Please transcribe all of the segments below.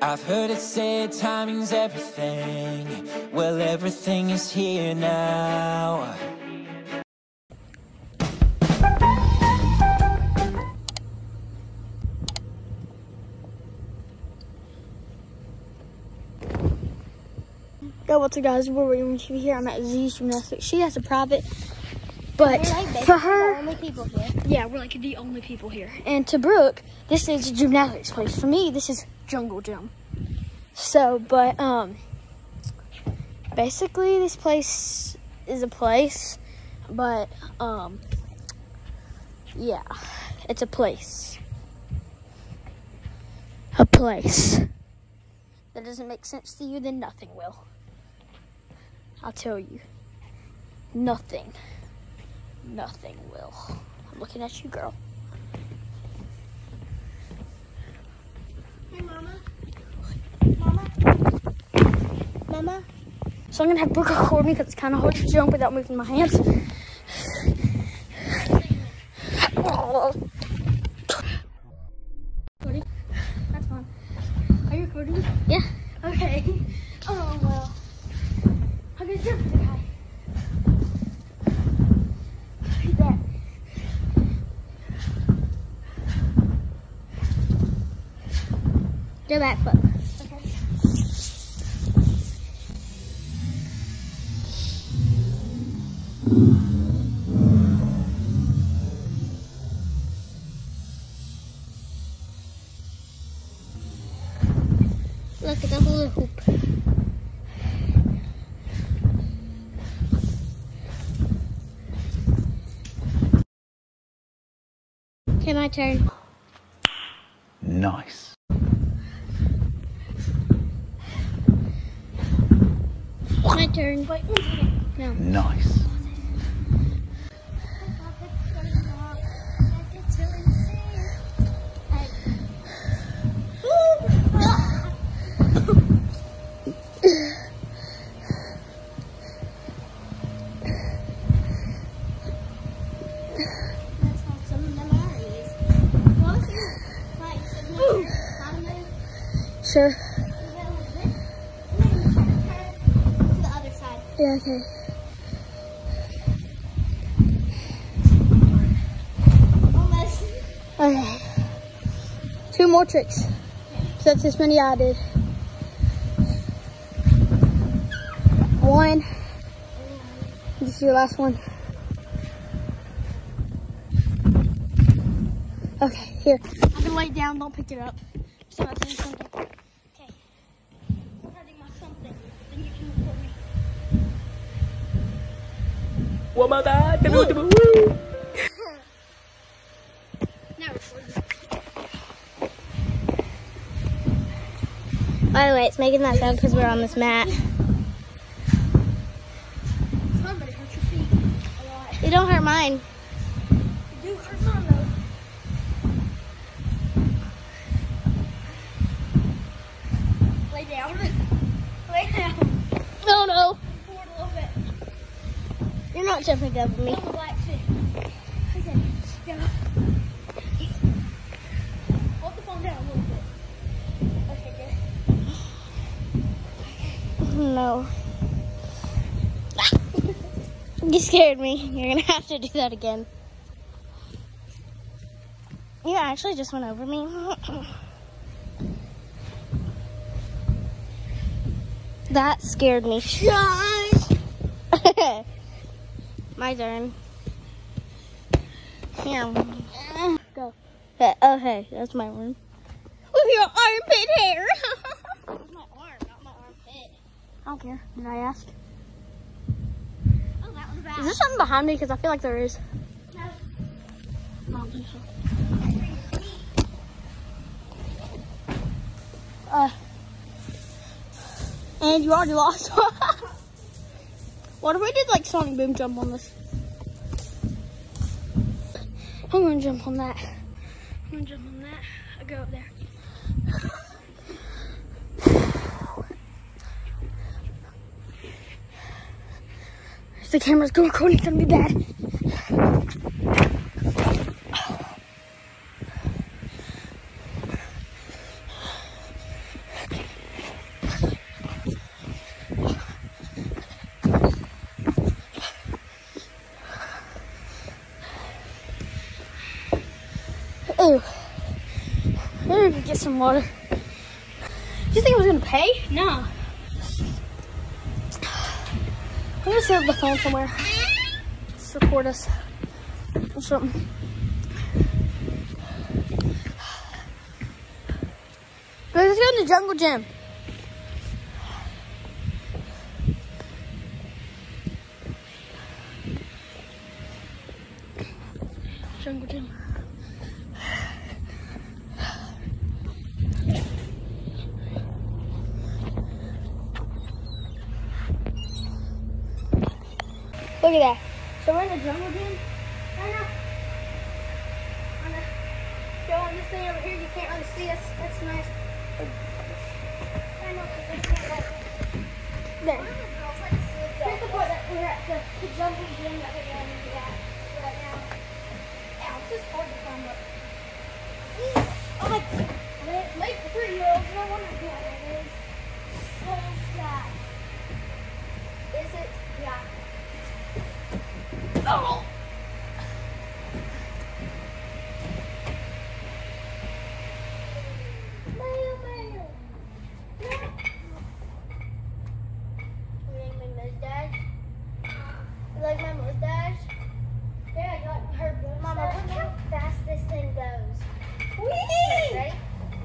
I've heard it said timing's everything. Well, everything is here now. Yo, what's up guys, we're William TV here. I'm at Zees Gymnastics. She has a private, but for her, only people here. Yeah, we're like the only people here. And to Brooke, this is a gymnastics place. For me, this is jungle gym. So, but basically this place is a place, but yeah, it's a place. A place. That doesn't make sense to you, then nothing will. I'll tell you. Nothing. Nothing will. I'm looking at you, girl. Hey, Mama. Mama. Mama. So I'm going to have Brooke record me because it's kind of hard to jump without moving my hands. Recording? That's fine. Are you recording? Yeah. Okay. Oh, well. I'm going to jump too high. Like that. Do back foot. Okay. Look at the hula hoop. Okay, my turn. Nice. My turn. Wait, no. Nice. Sure. Yeah, okay. Okay. 2 more tricks. So that's as many I did. 1. This is your last one. Okay, here. I'm gonna lay it down, don't pick it up. So I'm doing something. Okay. I'm hurting my something. Then you can record me. What about that? Now record. By the way, it's making that sound because we're on this mat. It's fun, but it hurts your feet a lot. It don't hurt mine. You do hurt mine though. Lay down. Lay down. Oh no. Forward a little bit. You're not jumping over me. On the black foot. Okay. Down. Hold the phone down a little bit. Okay, good. No. You scared me. You're gonna have to do that again. You actually just went over me. That scared me. My turn. Here. Go. Okay, that's my one. With your armpit hair. With my arm, not my armpit. I don't care. Did I ask? Oh, that was bad. Is there something behind me? Because I feel like there is. No. I don't think so. And you already lost. What if we did like Sonic Boom jump on this? I'm gonna jump on that. I'm gonna jump on that. I'll go up there. If the camera's going recording, it's gonna be bad. Ooh. Maybe we could get some water. Do you think I was gonna pay? No. I'm gonna set up the phone somewhere. Just record us or something. Let's go to the jungle gym. Jungle gym. Look at that. So we're in the jungle gym right now. Go on this thing over here. You can't really see us. That's nice. There. Here's the part that we're at, the jungle gym that we're going to at right now. Ow, it's just hard to climb up. Oh my God. Late for 3-year-olds. No wonder it is. So sad. Is it? Yeah. Oh! Like my mustache? Yeah, I got her mustache. Mama, look how fast this thing goes. Whee! Ready?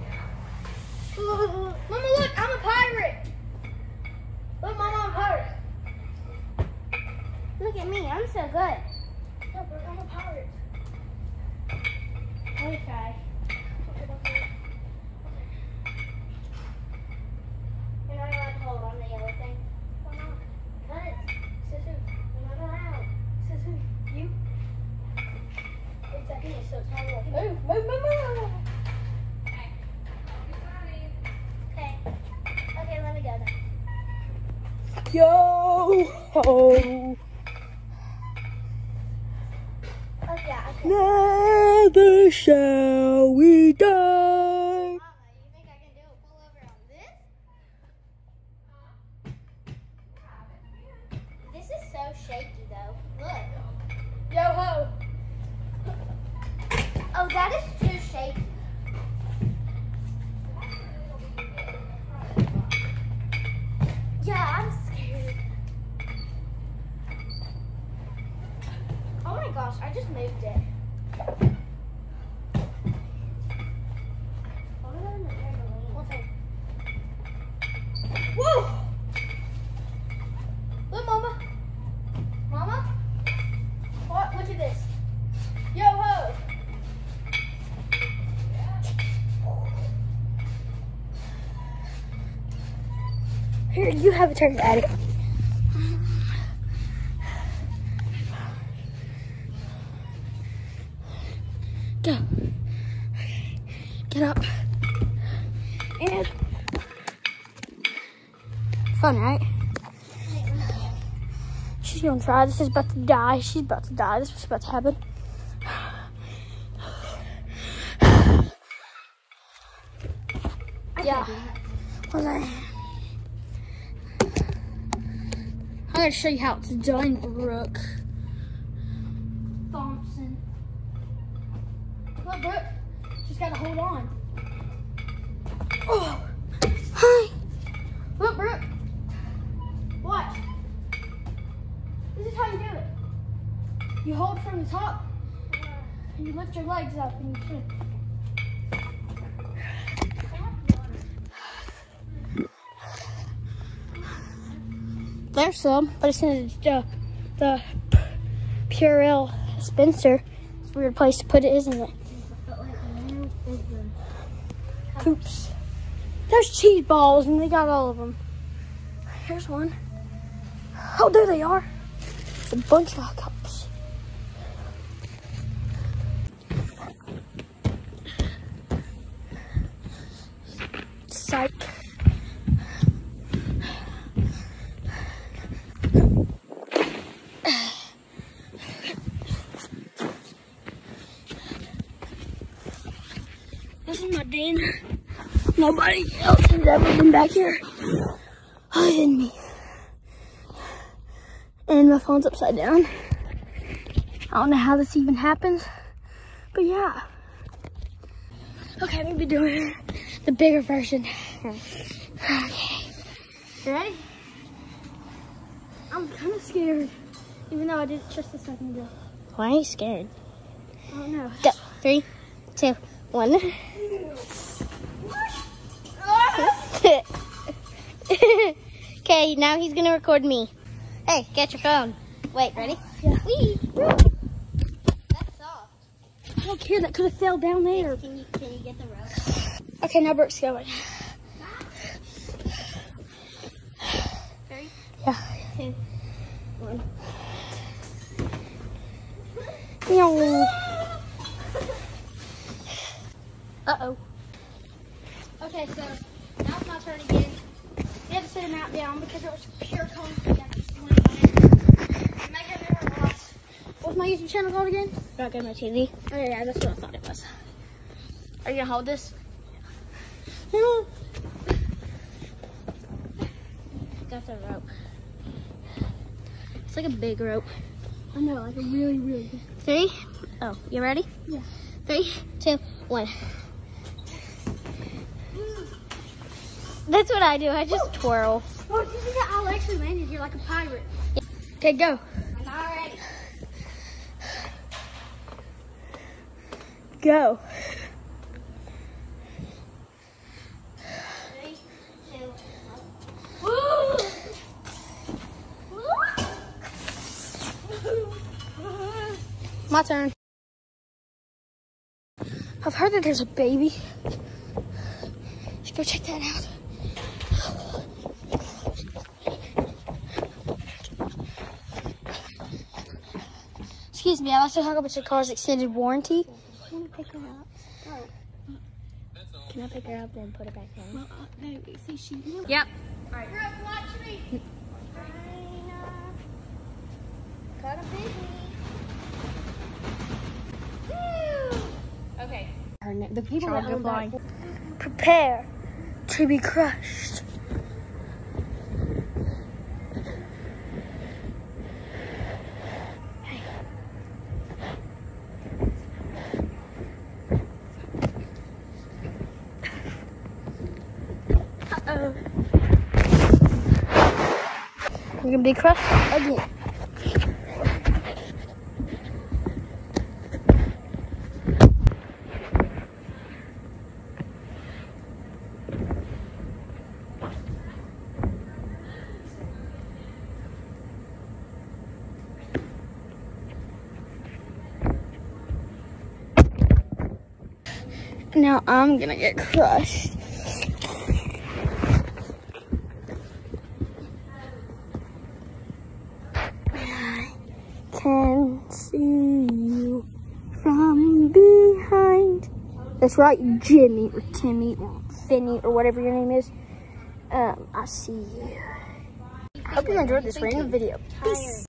Mama, look, I'm a pirate. Look, Mama, I'm a pirate. Look at me, I'm so good. No, but I'm a pirate. Okay. You're not allowed to hold on the yellow thing. Why not? Cut. Says who? You're not allowed. Says who? You? Exactly, so it's not like, move. Okay. Okay, let me go then. Yo ho. Oh yeah, okay. Never shall we die. Mama, you think I can do a pullover on this? This is so shaky though. Look. Yo ho. Oh, that is too shaky. Yeah, I'm scared. Oh my gosh, I just moved it. Whoa. Look, Mama. Mama? What? Look at this. Yo ho. Here, you have a turn at it. Go. Get up. And fun, right? She's gonna try. This is about to die. She's about to die. This is about to happen. Yeah. Hold on. I'm gonna show you how it's done, Brooke. Thompson. Look, Brooke. She's gotta hold on. Oh. Hi. Look, Brooke. Watch. This is how you do it. You hold from the top, and you lift your legs up, and you swim. There's some, but it's in the Purell dispenser. It's a weird place to put it, isn't it? Oops. There's cheese balls, and they got all of them. Here's one. Oh, there they are. It's a bunch of cups. Psych. This is my den. Nobody else has ever been back here other than me. And my phone's upside down. I don't know how this even happens, but yeah. Okay, maybe doing the bigger version. Okay. You ready? I'm kind of scared, even though I did it just a second ago. Why are you scared? I don't know. Go. 3, 2, 1. Okay, now he's gonna record me. Hey, get your phone. Wait, ready? Yeah. Whee! That's soft. I don't care, that could have fell down there. Can you get the rope? Okay, now Brooke's going. 3, Yeah. 2, 1. Meow. Uh-oh. Okay, so now it's my turn again. We had to sit him out down because it was pure concrete. I just went on it. Make it never lost. What's my YouTube channel called again? Not good, my TV. Oh yeah, that's what I thought it was. Are you gonna hold this? Got the rope. It's like a big rope. I know, like a really, really big. 3. Oh, you ready? Yeah. 3, 2, 1. That's what I do. I just twirl. Oh, you think I'll actually land here like a pirate? Yeah. Okay, go. I'm all ready. Go. 3, 2, 1. My turn. I've heard that there's a baby. Let's go check that out. Excuse me, I'd like to talk about your car's extended warranty. Can I pick her up? Can I pick her up and put her back down? No, see, she. Yep. All right. Watch me. Gotta beat me. Okay. The people Try that to own fly. that prepare to be crushed. Uh-oh. You're gonna be crushed again. Now I'm gonna get crushed. I can see you from behind. That's right, Jimmy or Timmy or Finny or whatever your name is. I see you. Hope you enjoyed this random video. Peace.